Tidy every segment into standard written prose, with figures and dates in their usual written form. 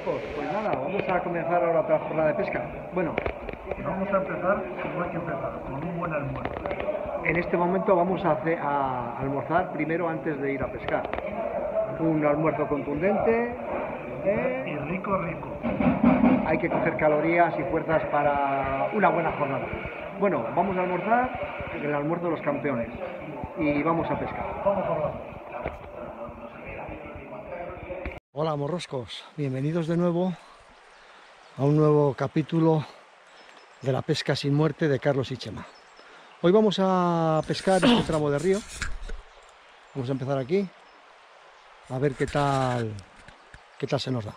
Morroscos, pues nada, vamos a comenzar ahora otra jornada de pesca. Bueno, vamos a empezar como hay que empezar, con un buen almuerzo. en este momento vamos a almorzar primero antes de ir a pescar. Un almuerzo contundente. Y rico. Hay que coger calorías y fuerzas para una buena jornada. Bueno, vamos a almorzar el almuerzo de los campeones y vamos a pescar. Vamos a hablar. Hola morroscos, bienvenidos de nuevo a un nuevo capítulo de la pesca sin muerte de Carlos y Chema. Hoy vamos a pescar este tramo de río. Vamos a empezar aquí a ver qué tal se nos da.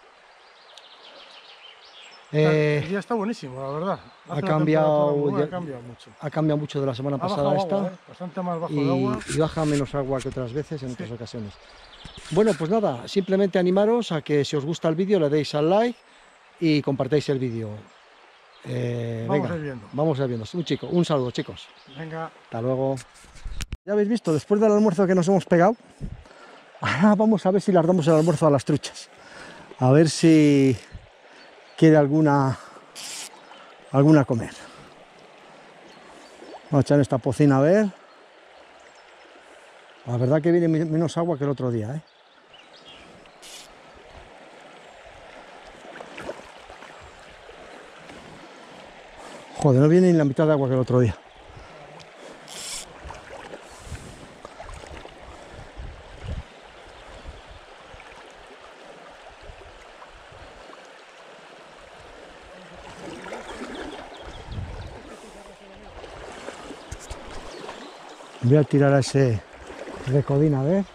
El día está buenísimo, la verdad. Ha cambiado mucho. Ha cambiado mucho de la semana pasada a esta. Agua, bastante más bajo de agua. Y baja menos agua que otras veces en otras ocasiones. Bueno, pues nada, simplemente animaros a que si os gusta el vídeo le deis al like y compartáis el vídeo. Vamos a ir viendo. Un saludo, chicos. Venga. Hasta luego. Ya habéis visto, después del almuerzo que nos hemos pegado, ahora vamos a ver si las damos el almuerzo a las truchas. A ver si quiere alguna comer. Vamos a echar esta pocina a ver. La verdad que viene menos agua que el otro día, ¿eh? Joder, no viene ni la mitad de agua que el otro día. Voy a tirar a ese recodín a ver.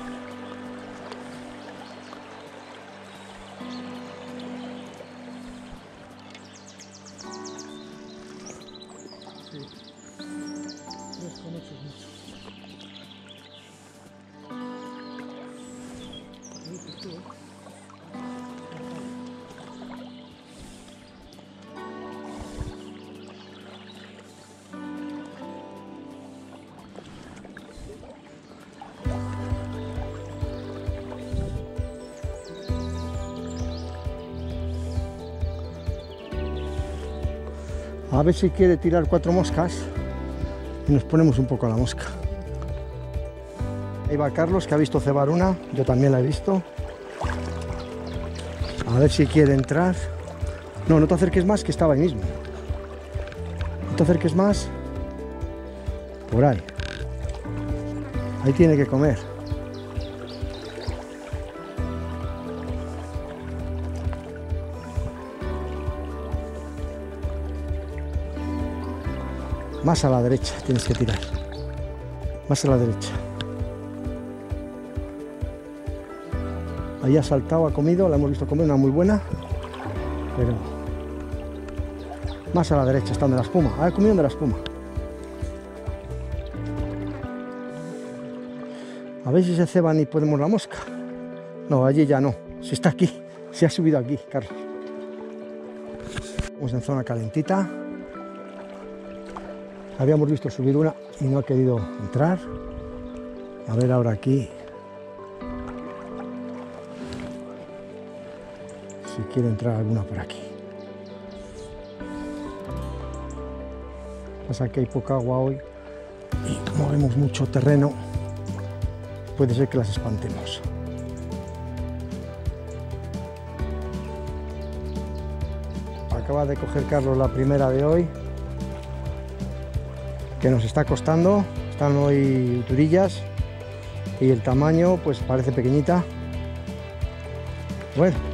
A ver si quiere tirar 4 moscas y nos ponemos un poco a la mosca. Ahí va Carlos, que ha visto cebar una, yo también la he visto. A ver si quiere entrar. No te acerques más, que estaba ahí mismo. No te acerques más. Por ahí. Ahí tiene que comer. Más a la derecha tienes que tirar. Más a la derecha. Ahí ha saltado, ha comido, la hemos visto comer, una muy buena. Pero más a la derecha, está donde la espuma. Ha comido de la espuma. A ver si se ceban y podemos la mosca. No, allí ya no. Si está aquí, se ha subido aquí, Carlos. Estamos en zona calentita. Habíamos visto subir una y no ha querido entrar. A ver ahora aquí si quiere entrar alguna por aquí. Pasa que hay poca agua hoy y movemos mucho terreno. Puede ser que las espantemos. Acaba de coger Carlos la primera de hoy, que nos está costando. Están hoy uturillas y el tamaño pues parece pequeñita. Bueno,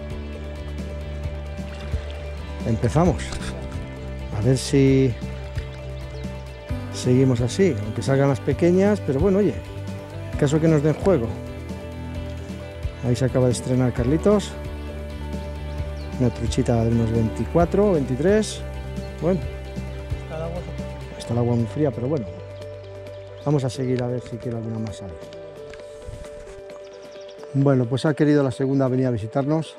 empezamos a ver si seguimos así, aunque salgan las pequeñas, pero bueno, oye, caso que nos den juego. Ahí se acaba de estrenar Carlitos, una truchita de unos 24 23. Bueno, está el agua muy fría, pero bueno, vamos a seguir a ver si quiere alguna más sale. Bueno, pues ha querido la segunda venir a visitarnos.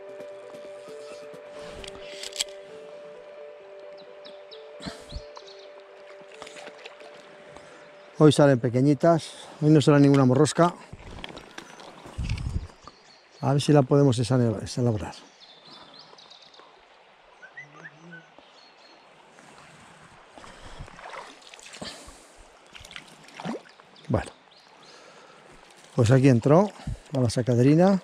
Hoy salen pequeñitas, hoy no sale ninguna morrosca. A ver si la podemos elaborar. Bueno, pues aquí entró a la sacaderina.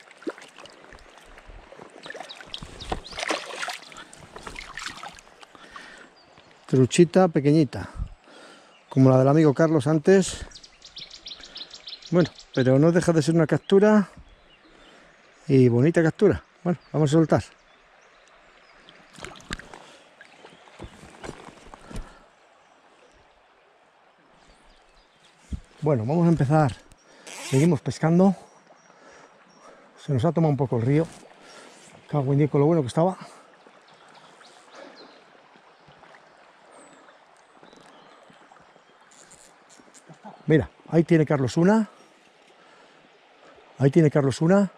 Truchita pequeñita, como la del amigo Carlos antes. Bueno, pero no deja de ser una captura y bonita captura. Bueno, vamos a soltar. Bueno, vamos a empezar. Seguimos pescando. Se nos ha tomado un poco el río. Cago en Dios con lo bueno que estaba. Mira, ahí tiene Carlos una. Ahí tiene Carlos una.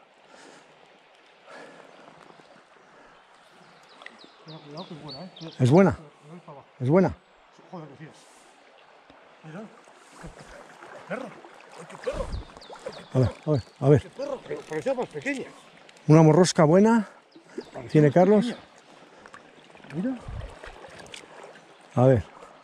Cuidado que es buena, ¿eh? ¿Es buena? ¿Es buena? Joder, que sí es. Mira. Perro. ¡Qué perro! A ver. ¡Qué perro! Parecía más pequeña. Una morrosca buena. ¿Tiene Carlos? Mira. A ver.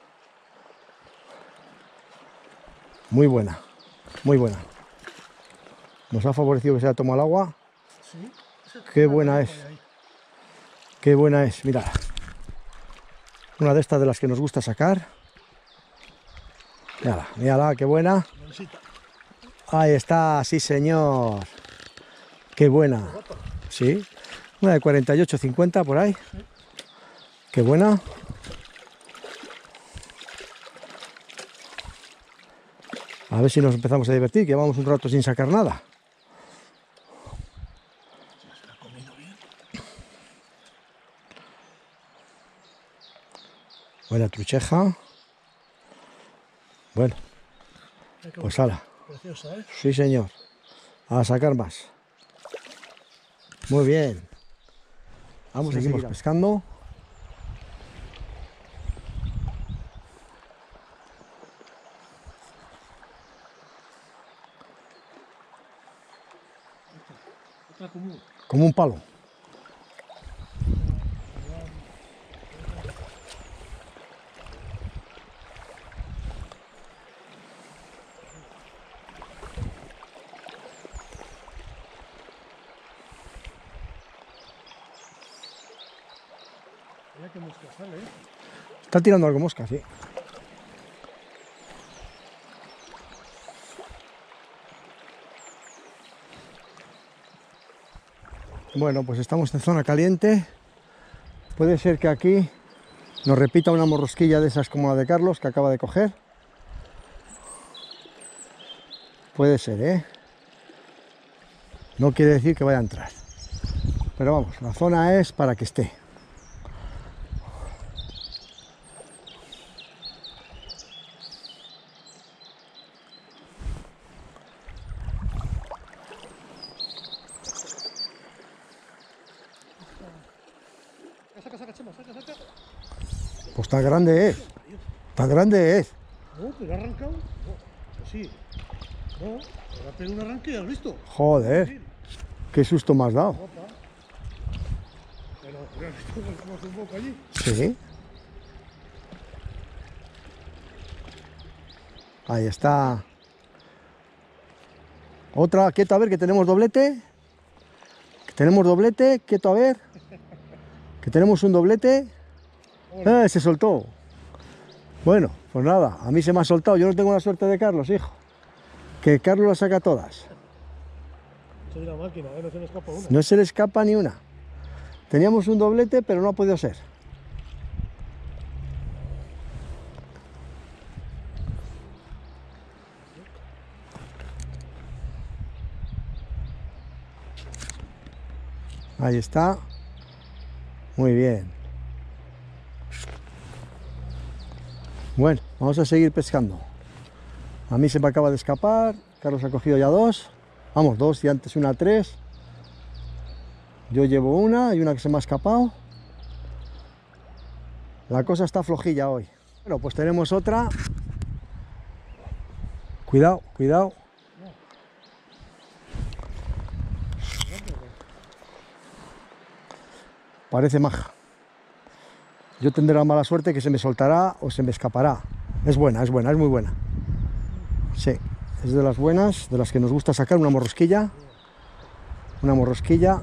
Muy buena. Muy buena. Nos ha favorecido que se haya tomado el agua. Sí. Qué buena es. Qué buena es, mirad. Una de estas de las que nos gusta sacar. Mírala, mírala, qué buena. Ahí está, sí señor. Qué buena. Sí. Una de 48-50 por ahí. Qué buena. A ver si nos empezamos a divertir, que llevamos un rato sin sacar nada. Buena trucheja. Bueno, pues ala. Preciosa, ¿eh? Sí, señor. A sacar más. Muy bien. Vamos a seguir pescando. Otra Como un palo. Mira qué mosca sale, ¿eh? Está tirando algo mosca, sí. Bueno, pues estamos en zona caliente. Puede ser que aquí nos repita una morrosquilla de esas como la de Carlos que acaba de coger. Puede ser, ¿eh? No quiere decir que vaya a entrar. Pero vamos, la zona es para que esté. Saca, Chema, saca. Pues tan grande es. Tan grande es. No, pero ha arrancado. No, pues sí. No, pero ha pegado un arranque y has visto. Joder, qué susto me has dado. Opa. Pero, ¿has visto cómo hace un poco allí? Sí. Ahí está. Otra, quieto a ver, que tenemos doblete. Quieto a ver. Que tenemos un doblete. Se soltó. Bueno, pues nada, a mí se me ha soltado. Yo no tengo la suerte de Carlos, hijo. Que Carlos las saca todas. Soy una máquina, no se me escapa una. No se le escapa ni una. Teníamos un doblete, pero no ha podido ser. Ahí está. Muy bien. Bueno, vamos a seguir pescando. A mí se me acaba de escapar. Carlos ha cogido ya dos. Vamos, dos y antes una 3. Yo llevo una y una que se me ha escapado. La cosa está flojilla hoy. Bueno, pues tenemos otra. Cuidado, cuidado. parece maja. Yo tendré la mala suerte que se me soltará o se me escapará. Es buena, es buena, es muy buena. Sí, es de las buenas, de las que nos gusta sacar una morrosquilla. Una morrosquilla.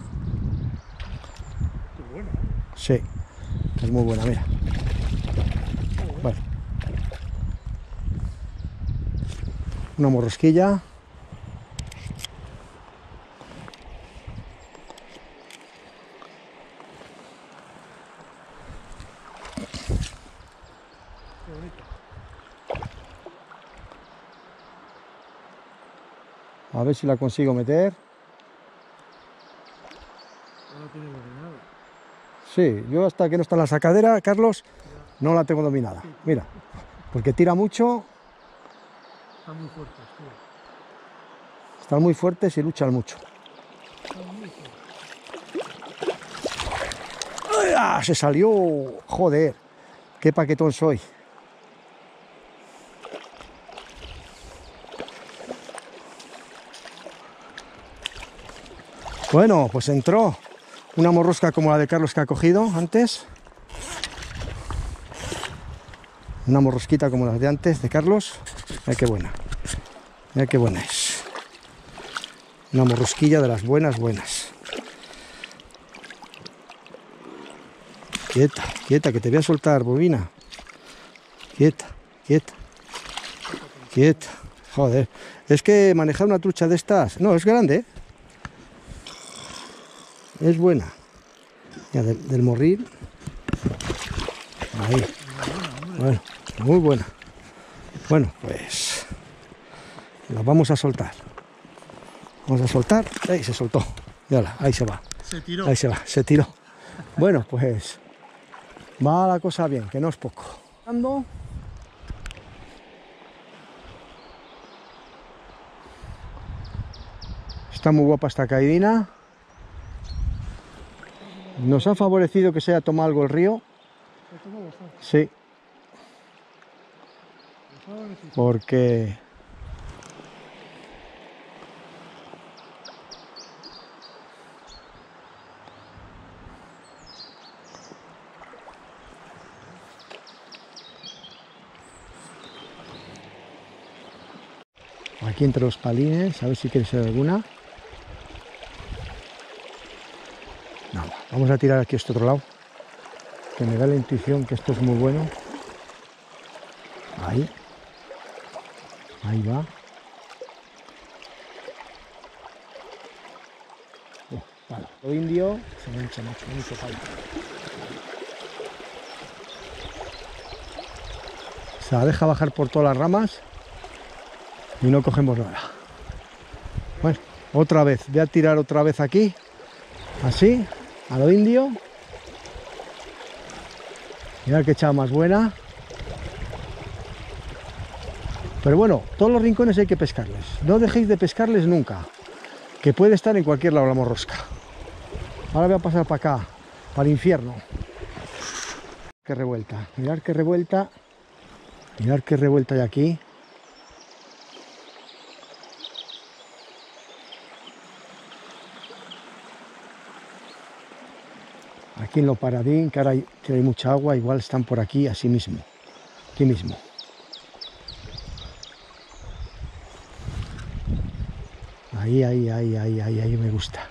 Qué buena. Sí, es muy buena, mira. Vale. Una morrosquilla. Qué bonito. A ver si la consigo meter. No tiene dominado. Sí, yo hasta que no está en la sacadera, Carlos, no la tengo dominada. Mira, porque tira mucho, Están muy fuertes, tío. están muy fuertes y luchan mucho. Están muy fuertes. ¡Ay, ah! Se salió, joder, qué paquetón soy. Bueno, pues entró una morrosca como la de Carlos que ha cogido antes. Una morrosquita como las de antes de Carlos. Mira qué buena. Mira qué buena es. Una morrosquilla de las buenas, buenas. Quieta, quieta, que te voy a soltar, bobina. Quieta, quieta. Quieta. Joder. Es que manejar una trucha de estas... No, es grande, ¿eh? Es buena. Ya, del morril. Ahí. Bueno, muy buena. Bueno, pues la vamos a soltar. Vamos a soltar. Ahí se soltó. Yala, ahí se va. Se tiró. Ahí se va, se tiró. Bueno, pues va la cosa bien, que no es poco. Está muy guapa esta caidina. Nos ha favorecido que se haya tomado algo el río. Se tomó bastante. Sí, Ahora necesito. porque aquí entre los palines, a ver si quieres ser alguna. Nada, vamos a tirar aquí este otro lado, que me da la intuición que esto es muy bueno. Ahí. Ahí va. Vale. Lo indio se mancha mucho palo. Se la deja bajar por todas las ramas y no cogemos nada. Bueno, otra vez. Voy a tirar otra vez aquí. Así, a lo indio. Mirad qué echada más buena. Pero bueno, todos los rincones hay que pescarles. No dejéis de pescarles nunca, que puede estar en cualquier lado la morrosca. Ahora voy a pasar para acá, para el infierno. Qué revuelta, mirad qué revuelta. Mirad qué revuelta hay aquí. Aquí en Lo Paradín, que ahora hay mucha agua, igual están por aquí, así mismo. Aquí mismo. Ahí me gusta.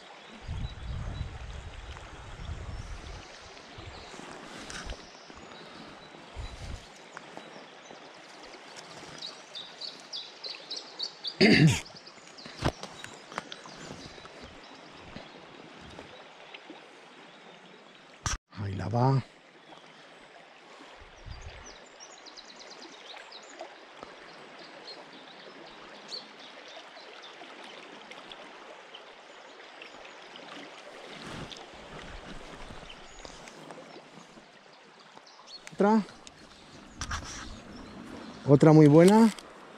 Ahí la va. Otra muy buena.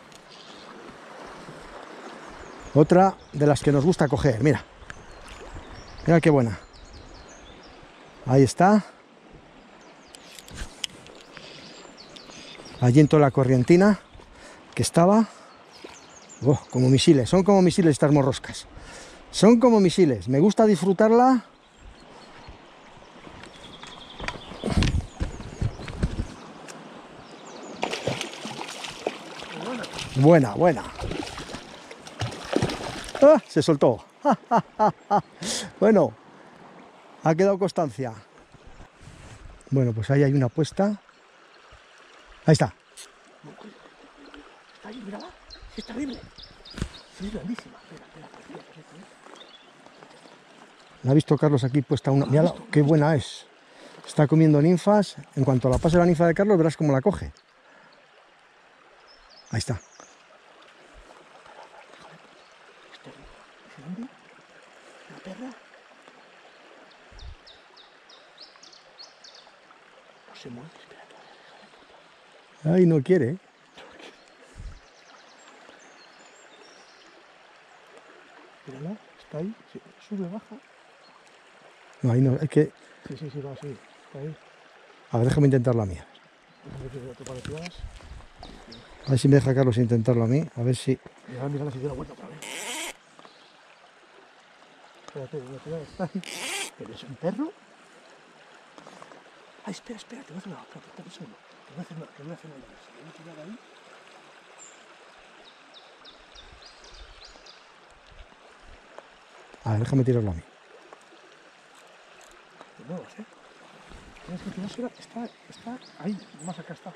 Otra de las que nos gusta coger, mira. Mira qué buena. Ahí está. Allí en toda la corrientina que estaba. Oh, como misiles, son como misiles estas morroscas. Son como misiles. Me gusta disfrutarla Buena, buena. ¡Ah! Se soltó. Bueno, ha quedado constancia. Bueno, pues ahí hay una puesta. Ahí está. Está ahí, mírala. Sí, es terrible. Sí, es grandísima. Espera. La ha visto Carlos aquí puesta una. Mírala, qué buena es. Está comiendo ninfas. En cuanto la pase la ninfa de Carlos, verás cómo la coge. Ahí está. ¿Es grande? ¿La perra? No se mueve, espera. Ay, no quiere, ¿eh? Mírala, está ahí. Sí, sube, baja. No, ahí no, es que... Sí, va así. Está ahí. A ver, déjame intentarlo a mí. ¿Te parecías? A ver si me deja Carlos intentarlo a mí. A ver si... Mírala, si dio la vuelta otra vez. Espérate, está ahí. ¿Pero es un perro? Ay, espera, te voy a hacer una... Espera un segundo. Te voy a hacer una... Si voy a tirar ahí... A ver, déjame tirarlo a mí. Te muevas, ¿eh? Tienes que tirársela... Está ahí. Más acá está.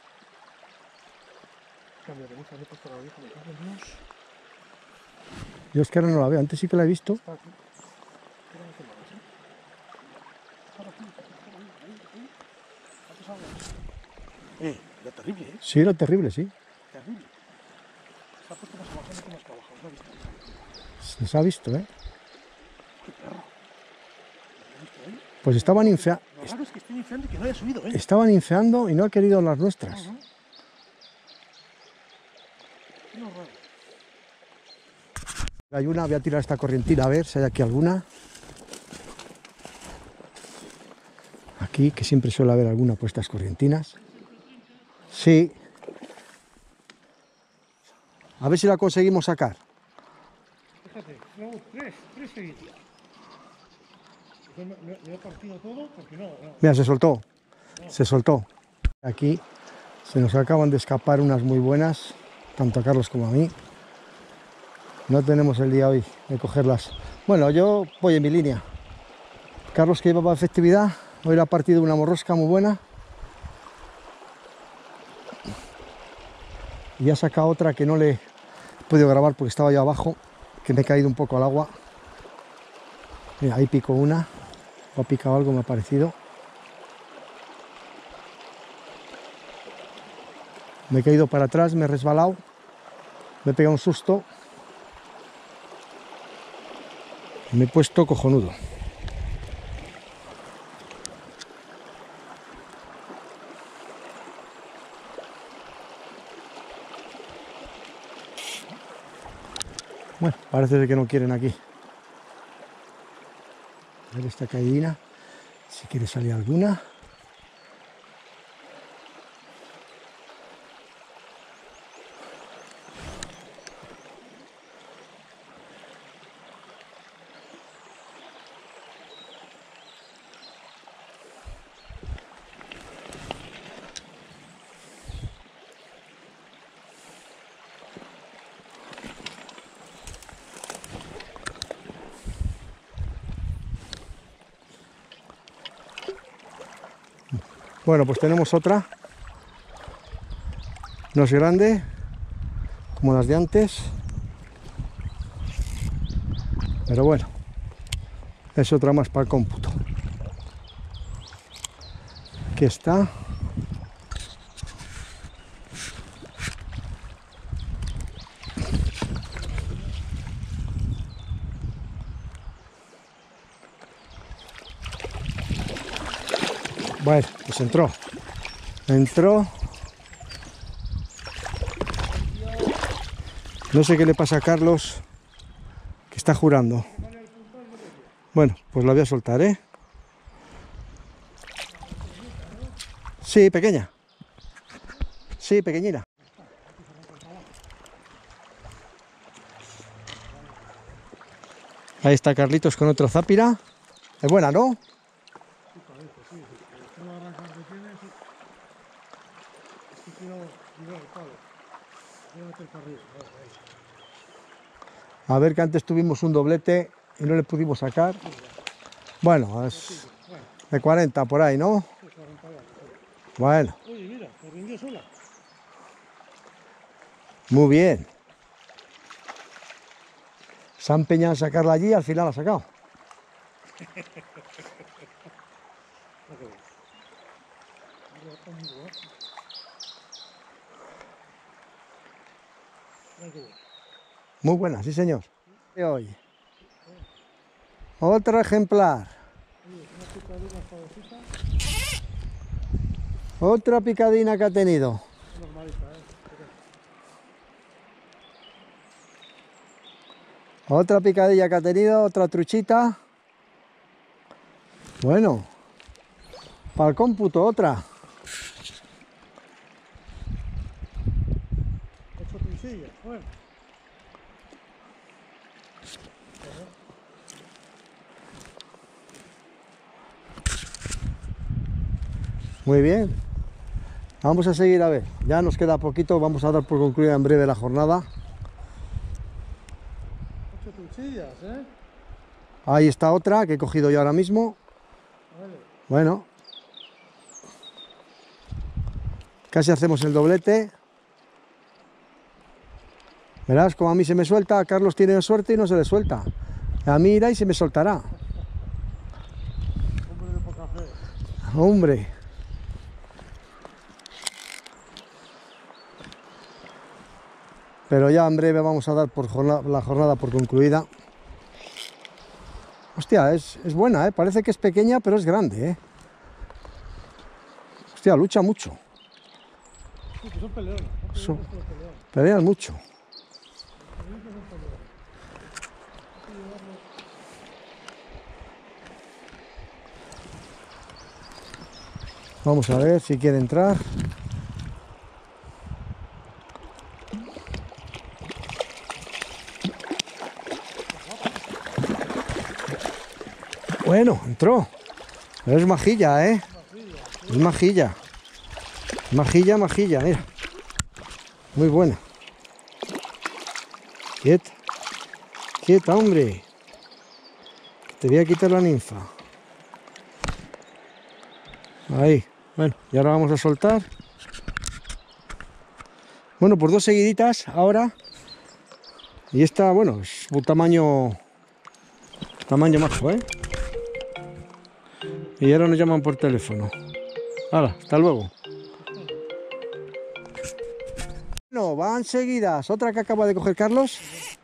Cambia, le he puesto la oreja, me cago en Dios. Yo es que ahora no la veo. Antes sí que la he visto. Está aquí. Espera, no te muevas, ¿eh? Está aquí. Era terrible, ¿eh? Sí, era terrible, sí. Terrible. Se ha puesto más abajo que más para abajo. ¿No has visto? Se ha visto, ¿eh? ¡Qué perro! ¿Lo has visto ahí? Pues estaban infeando. Lo raro es que estén infeando y que no haya subido, ¿eh? Estaban infeando y no ha querido las nuestras. No, raro. Hay una, voy a tirar esta corrientina a ver si hay aquí alguna. Aquí, que siempre suele haber alguna por estas corrientinas. Sí. A ver si la conseguimos sacar. Fíjate, llevamos tres seguidos. Me he partido todo porque no. Mira, se soltó. Se soltó. Aquí se nos acaban de escapar unas muy buenas, tanto a Carlos como a mí. No tenemos el día hoy de cogerlas. Bueno, yo voy en mi línea. Carlos, que llevaba efectividad, hoy le ha partido una morrosca muy buena. Y ha sacado otra que no le he podido grabar porque estaba yo abajo, que me he caído un poco al agua. Mira, ahí pico una. O ha picado algo, me ha parecido. Me he caído para atrás, me he resbalado. Me he pegado un susto. Me he puesto cojonudo. Bueno, parece que no quieren aquí. A ver esta caidina, si quiere salir alguna. Bueno, pues tenemos otra. No es grande, como las de antes. Pero bueno, es otra más para el cómputo. Aquí está. Bueno, pues entró. No sé qué le pasa a Carlos, que está jurando. Bueno, pues la voy a soltar, ¿eh? Sí, pequeña. Sí, pequeñina. Ahí está Carlitos con otra zápira. Es buena, ¿no? A ver, que antes tuvimos un doblete y no le pudimos sacar. Bueno, es de 40 por ahí, ¿no? Bueno, Oye, mira, se rindió sola. muy bien. Se ha empeñado en sacarla allí y al final la ha sacado. Muy buena, sí señor. Y hoy, otro ejemplar. Otra picadina que ha tenido. Otra picadilla que ha tenido, otra truchita. Bueno, para el cómputo otra. 8 trucillas, bueno. Muy bien. Vamos a seguir a ver. Ya nos queda poquito, vamos a dar por concluida en breve la jornada. 8 trucillas, ¿eh? Ahí está otra que he cogido yo ahora mismo. Vale. Bueno. Casi hacemos el doblete. Verás, como a mí se me suelta, a Carlos tiene suerte y no se le suelta. A mí irá y se me soltará. Hombre de poca fe. Hombre. Pero ya en breve vamos a dar por la jornada por concluida. Hostia, es buena, ¿eh? Parece que es pequeña, pero es grande, ¿eh? Hostia, lucha mucho. Sí, que son peleones. Son- Pelean mucho. Vamos a ver si quiere entrar. Bueno, entró. Pero es majilla, ¿eh? Es majilla. Majilla, majilla, mira. Muy buena. Quieta. Quieta, hombre. Te voy a quitar la ninfa. Ahí. Bueno, y ahora vamos a soltar. Bueno, pues dos seguiditas ahora. Y esta, bueno, es un tamaño majo, ¿eh? Y ahora nos llaman por teléfono. Hala, hasta luego. Bueno, van seguidas. Otra que acaba de coger Carlos.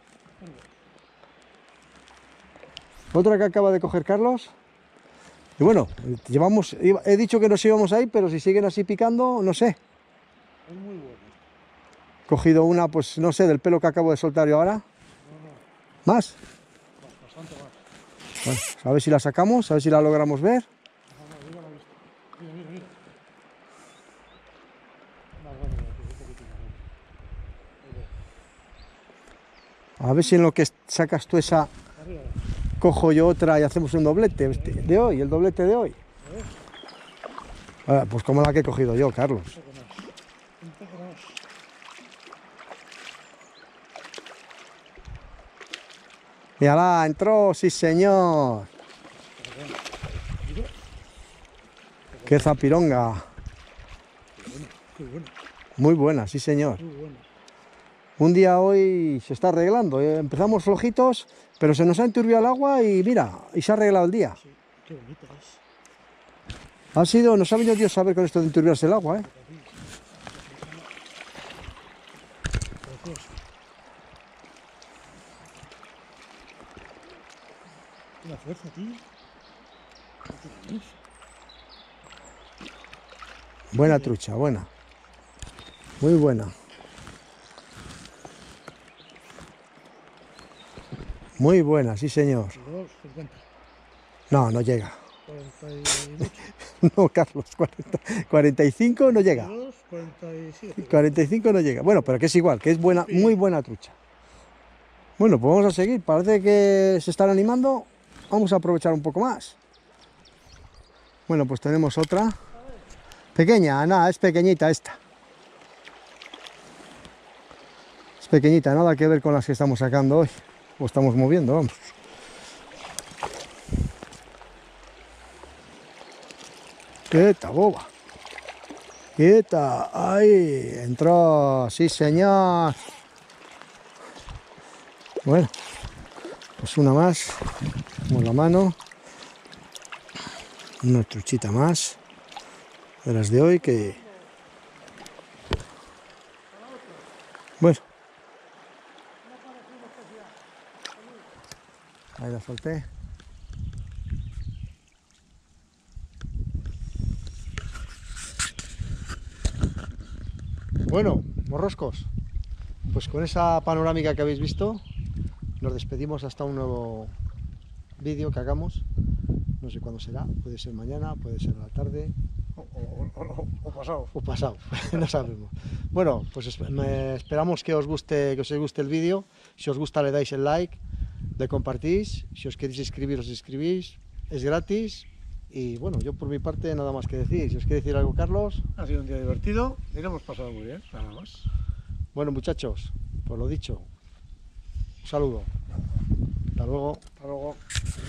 Otra que acaba de coger Carlos. Y bueno, he dicho que nos íbamos ahí, pero si siguen así picando, no sé. Es muy bueno. He cogido una, pues no sé, del pelo que acabo de soltar yo ahora. ¿Más? Bastante más. Bueno, a ver si la sacamos, a ver si la logramos ver. Mira la vista. Mira, mira, mira. Más grande que aquí, un poquito más grande. A ver si en lo que sacas tú esa, Arriba. cojo yo otra y hacemos un doblete de hoy, el doblete de hoy. Pues como la que he cogido yo, Carlos. Un poco más. Un poco más. Mírala, entró, sí señor. Qué zapironga. Qué bueno. Muy buena, sí señor. Muy bueno. Un día hoy se está arreglando. Empezamos flojitos, pero se nos ha enturbiado el agua y mira, y se ha arreglado el día. Sí, qué bonito es. Nos ha venido Dios a ver con esto de enturbiarse el agua, ¿eh? Precioso. Una fuerza, tío. No tiene luz. Buena trucha, buena. Muy buena. Muy buena, sí señor. 22, 50. No, no llega. 48. No, Carlos, 45 no llega. 42, 47. 45 no llega. Bueno, pero que es igual, que es buena, muy buena trucha. Bueno, pues vamos a seguir. Parece que se están animando. Vamos a aprovechar un poco más. Bueno, pues tenemos otra. Pequeña, nada, es pequeñita esta. Es pequeñita, nada que ver con las que estamos sacando hoy. o estamos moviendo, vamos. Quieta, boba. Quieta, ahí, entró, sí señor. Bueno, pues una más, con la mano. Una truchita más de las de hoy que... Bueno. Ahí la solté. Bueno, morroscos, pues con esa panorámica que habéis visto, nos despedimos hasta un nuevo vídeo que hagamos. No sé cuándo será, puede ser mañana, puede ser a la tarde. O pasado. O pasado, no sabemos. Bueno, pues esperamos que os guste, el vídeo. Si os gusta le dais el like, le compartís. Si os queréis inscribir, os inscribís. Es gratis. Y bueno, yo por mi parte nada más que decir. Si os quiere decir algo, Carlos. Ha sido un día divertido y lo hemos pasado muy bien, nada más. Bueno, muchachos, pues lo dicho. Un saludo. Hasta luego. Hasta luego.